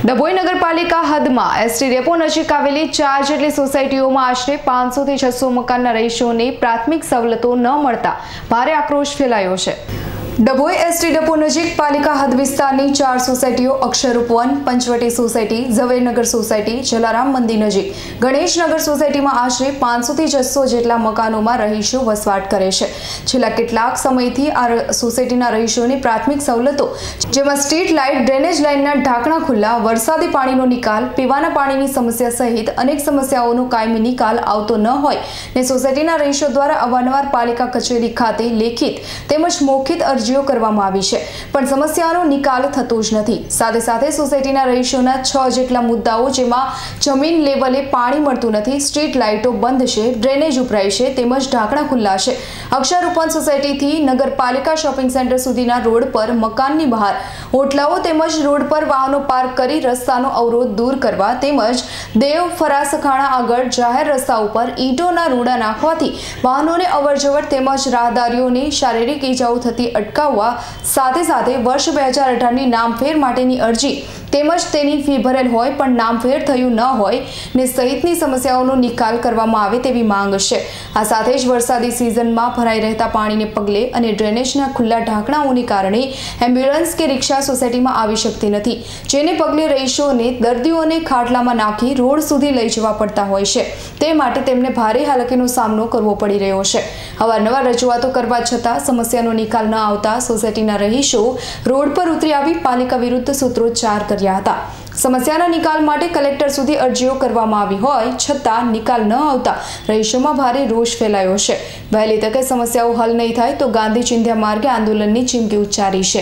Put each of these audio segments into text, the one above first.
ડભોઈ નગરપાલિકા હદમાં ST depot નજીક આવેલી 4 જેટલી સોસાયટીઓમાં આશરે 500 થી 600 મકાનના રહીશોને પ્રાથમિક સવલતો ન મળતા ભારે આક્રોશ ફેલાયો છે। ડભોઈ એસટી ડેપો નજીક પાલિકા હદ વિસ્તારની 4 સોસાયટીઓ અક્ષરરૂપ વન, પંચવટી સોસાયટી, ઝવેરનગર સોસાયટી, જલારામ મંદિર નજીક ગણેશનગર સોસાયટીમાં આશરે 500 થી 600 જેટલા મકાનોમાં રહીશો વસવાટ કરે છે। છેલ્લા કેટલાક સમયથી આ સોસાયટીના રહીશોની પ્રાથમિક સવલતો જેમાં સ્ટ્રીટ લાઇટ, ડ્રેનેજ લાઇનના ઢાંકણા ખુલ્લા, વરસાદી પાણીનો નિકાલ, પીવાના પાણીની સમસ્યા સહિત અનેક સમસ્યાઓનો કાયમી નિકાલ આવતો ન હોય ને સોસાયટીના રહીશો દ્વારા અવારનવાર પાલિકા કચેરી ખાતે લેખિત તેમજ મૌખિક અરજીઓ કરવામાં આવી છે પણ સમસ્યાનો નિકાલ થતો જ નથી। સાથે સાથે સોસાયટીના રહીશોના 6 જેટલા મુદ્દાઓ જેમાં જમીન લેવલે પાણી મળતું નથી, સ્ટ્રીટ લાઇટો બંધ છે, ડ્રેનેજ ઉભરાય છે તેમજ ઢાંકણા ખુલ્લા છે। અક્ષરરૂપન સોસાયટીથી નગરપાલિકા શોપિંગ સેન્ટર સુધીના રોડ પર મકાનની બહાર હોટલાઓ તેમજ રોડ પર વાહનો પાર્ક કરી રસ્તાનો અવરોધ દૂર કરવા તેમજ દેવ ફરાસખાણા આગળ જાહેર રસ્તા ઉપર ઈંટોના રૂડા નાખવાથી વાહનોને અવરજવર તેમજ રાહદારીઓને શારીરિક ઈજાઓ થતી અટકાવવા સાથે સાથે વર્ષ 2018ની નામફેર માટેની અરજી તેમજ તેની ફી ભરેલ હોય પણ નામફેર થયું ન હોય ને સહિતની સમસ્યાઓનો નિકાલ કરવામાં આવે તેવી માંગ છે। આ સાથે જ વરસાદી સિઝનમાં ભરાઈ રહેતા પાણીને પગલે અને ડ્રેનેજના ખુલ્લા ઢાંકણાઓને કારણે એમ્બ્યુલન્સ કે રિક્ષા સોસાયટીમાં આવી શકતી નથી, જેને પગલે રહીશોને દર્દીઓને ખાટલામાં નાખી રોડ સુધી લઈ જવા પડતા હોય છે। તે માટે તેમને ભારે હાલાકીનો સામનો કરવો પડી રહ્યો છે। અવારનવાર રજૂઆતો કરવા છતાં સમસ્યાનો નિકાલ ન આવતા સોસાયટીના રહીશો રોડ પર ઉતરી આવી પાલિકા વિરુદ્ધ સૂત્રોચ્ચાર કર્યા હતા। સમસ્યાના નિકાલ માટે કલેક્ટર સુધી અરજીઓ કરવામાં આવી હોય છતાં નિકાલ ન આવતા રહીશોમાં ભારે રોષ ફેલાયો છે। વહેલી તકે સમસ્યાઓ હલ નહીં થાય તો ગાંધી ચિંધ્યા માર્ગે આંદોલનની ચીમકી ઉચ્ચારી છે।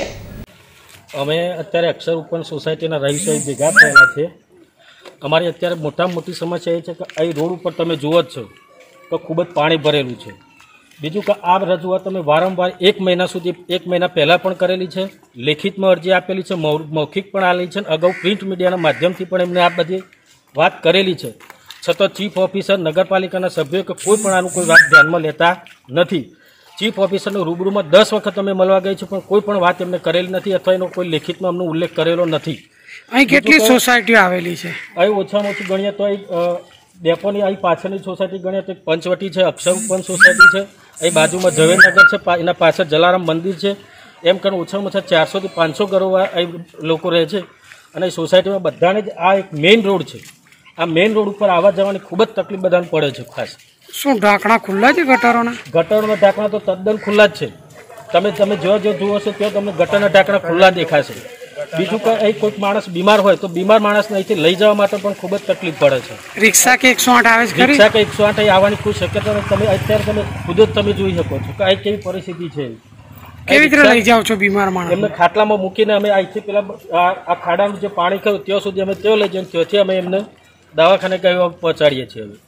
અમે અત્યારે અક્ષરરૂપન સોસાયટીના રહીશો ભેગા થયેલા છે। અમારી અત્યારે મોટામાં મોટી સમસ્યા એ છે કે અહીં રોડ ઉપર તમે જુઓ જ છો તો ખૂબ જ પાણી ભરેલું છે। બીજું કે આ રજૂઆત અમે વારંવાર 1 મહિના સુધી 1 મહિના પહેલાં પણ કરેલી છે, લેખિતમાં અરજી આપેલી છે, મૌખિક પણ આવેલી છે, અગાઉ પ્રિન્ટ મીડિયાના માધ્યમથી પણ એમને આ બધી વાત કરેલી છે। છતાં ચીફ ઓફિસર, નગરપાલિકાના સભ્યો કે કોઈ પણ આનું કોઈ વાત ધ્યાનમાં લેતા નથી। ચીફ ઓફિસરનો રૂબરૂમાં 10 વખત અમે મળવા ગઈ છું પણ કોઈ પણ વાત એમને કરેલી નથી અથવા એનો કોઈ લેખિતમાં અમને ઉલ્લેખ કરેલો નથી। અહીં કેટલી સોસાયટીઓ આવેલી છે? અહીં ઓછામાં ઓછી ગણીએ તો ડેપોની અહીં પાછળની સોસાયટી ગણીએ તો પંચવટી છે, અક્ષરરૂપન સોસાયટી છે, અહીં બાજુમાં ઝવેરનગર છે, એના પાછળ જલારામ મંદિર છે, એમ કરીને ઓછામાં ઓછા 400 થી 500 ઘરો અહીં લોકો રહે છે। અને સોસાયટીમાં બધાને જ આ એક મેઇન રોડ છે, આ મેઇન રોડ ઉપર આવવા જવાની ખૂબ જ તકલીફ બધાને પડે છે। ખાસ શું ઢાંકણા ખુલ્લા છે? ગટરોના ઢાંકણા તો તદ્દન ખુલ્લા જ છે। તમે જુઓ છો ત્યાં તમને ગટરના ઢાંકણા ખુલ્લા દેખાશે। બીજું કે અહીં કોઈક માણસ બીમાર હોય તો બીમાર માણસને અહીંથી લઈ જવા માટે પણ ખૂબ જ તકલીફ પડે છે। રિક્ષા કે 108 આવે છે? રિક્ષા કે 108 અહીં આવવાની કોઈ શક્યતા તમે અત્યારે તમે ખુદ જ તમે જોઈ શકો છો કે અહીં કેવી પરિસ્થિતિ છે। કેવી રીતે લઈ જાઓ છો બીમાર માણસ? એમને ખાટલામાં મૂકીને અમે અહીંથી પેલા આ ખાડાનું જે પાણી ખરું ત્યાં સુધી અમે ત્યાં લઈ જઈને ત્યાંથી અમે એમને દવાખાને કઈ પહોંચાડીએ છીએ। હવે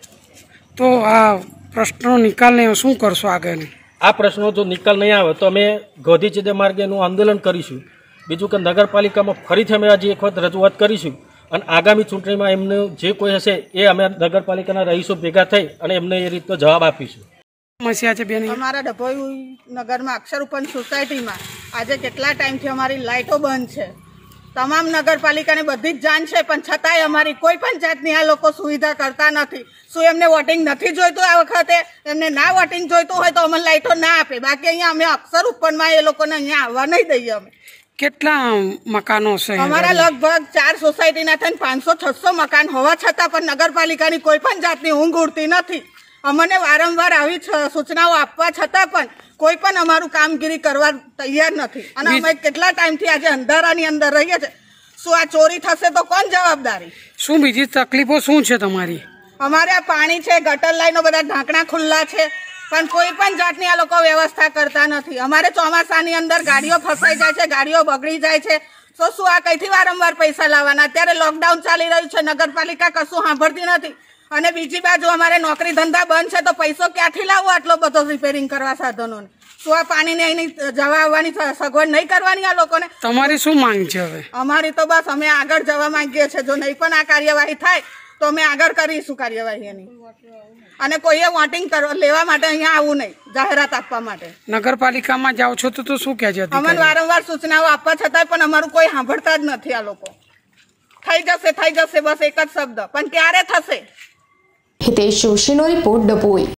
તો આ પ્રશ્નનો નિકાલ નહીં શું કરશો આગળ? આ પ્રશ્નો જો નિકાલ નહીં આવે તો અમે ગાંધી ચિંધ્યા માર્ગે એનું આંદોલન કરીશું। બીજું કે નગરપાલિકામાં ફરીથી અમે આજે એક વખત રજૂઆત કરીશું અને આગામી ચૂંટણીમાં એમનું જે કોઈ હશે એ અમે નગરપાલિકાના રહીશો ભેગા થઈ અને એમને એ રીતનો જવાબ આપીશું। સમસ્યા છે બેન અમારા ડભોઈ નગરમાં અક્ષરરૂપન સોસાયટીમાં આજે કેટલા ટાઈમથી અમારી લાઇટો બંધ છે। તમામ નગરપાલિકાને બધી જ જાણ છે પણ છતાંય અમારી કોઈ પણ જાતની આ લોકો સુવિધા કરતા નથી। શું એમને વોટિંગ નથી જોઈતું? આ વખતે એમને ના વોટિંગ જોઈતું હોય તો અમને લાઇટો ના આપે, બાકી અહીંયા અમે અક્ષરરૂપનમાં એ લોકોને અહીંયા આવવા નહીં દઈએ। અમે કેટલા મકાનો છે અમારા? લગભગ 4 સોસાયટીના થઈને 500-600 મકાન હોવા છતાં પણ નગરપાલિકાની કોઈ પણ જાતની ઊંઘ ઉડતી નથી। અમને વારંવાર આવી સૂચનાઓ આપવા છતાં પણ કોઈ પણ અમારું કામગીરી કરવા તૈયાર નથી અને અમે કેટલા ટાઈમથી આજે અંધારાની અંદર રહીએ છીએ। શું આ ચોરી થશે તો કોણ જવાબદારી? શું બીજી તકલીફો શું છે તમારી? અમારે આ પાણી છે, ગટર લાઈનો બધા ઢાંકણા ખુલ્લા છે પણ કોઈ પણ જાતની આ લોકો વ્યવસ્થા કરતા નથી। અમારે ચોમાસાની અંદર ગાડીઓ ફસાઈ જાય છે, ગાડીઓ બગડી જાય છે, તો શું આ કઈથી વારંવાર પૈસા લાવવાના? અત્યારે લોકડાઉન ચાલી રહ્યું છે, નગરપાલિકા કશું સાંભળતી નથી અને બીજી બાજુ અમારે નોકરી ધંધા બંધ છે તો પૈસો ક્યાંથી લાવવો આટલો બધો રિપેરિંગ કરવા સાધનોને? શું આ પાણીને અહીં જવા આવવાની સગવડ નહીં કરવાની આ લોકોને? તમારી શું માંગ છે હવે? અમારી તો બસ અમે આગળ જવા માંગીએ છીએ। જો નહીં પણ આ કાર્યવાહી થાય તો અમે આગળ કરીશું કાર્યવાહી એની અને કોઈએ વોટિંગ લેવા માટે અહીંયા આવવું નહીં, જાહેરાત આપવા માટે। નગરપાલિકામાં જાઓ છો તો શું કહે છે? અમને વારંવાર સૂચનાઓ આપવા છતાંય પણ અમારું કોઈ સાંભળતા જ નથી આ લોકો। થઈ જશે બસ એક જ શબ્દ, પણ ક્યારે થશે? હિતેશ જોશીનો રિપોર્ટ, ડભોઈ।